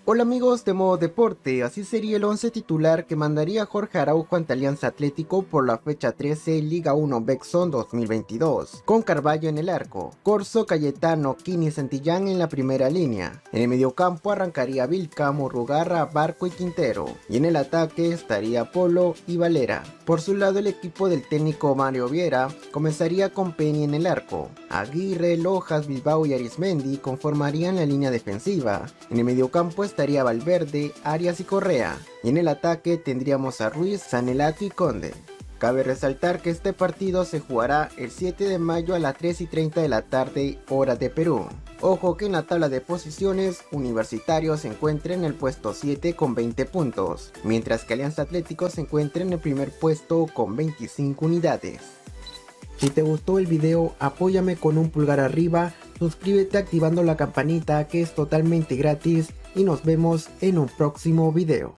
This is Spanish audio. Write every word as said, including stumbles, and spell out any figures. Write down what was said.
Hola amigos de Modo Deporte, así sería el once titular que mandaría Jorge Araujo ante Alianza Atlético por la fecha trece Liga uno Bexon dos mil veintidós, con Carvalho en el arco, Corso, Cayetano, Kini, Santillán en la primera línea. En el mediocampo arrancaría Vilca, Murrugarra, Barco y Quintero, y en el ataque estaría Polo y Valera. Por su lado, el equipo del técnico Mario Viera comenzaría con Penny en el arco. Aguirre, Lojas, Bilbao y Arismendi conformarían la línea defensiva. En el mediocampo estaría Valverde, Arias y Correa, y en el ataque tendríamos a Ruiz, Sanelato y Conde. Cabe resaltar que este partido se jugará el siete de mayo a las tres y treinta de la tarde, hora de Perú. Ojo que en la tabla de posiciones, Universitario se encuentra en el puesto siete con veinte puntos, mientras que Alianza Atlético se encuentra en el primer puesto con veinticinco unidades. Si te gustó el video, apóyame con un pulgar arriba, suscríbete activando la campanita que es totalmente gratis y nos vemos en un próximo video.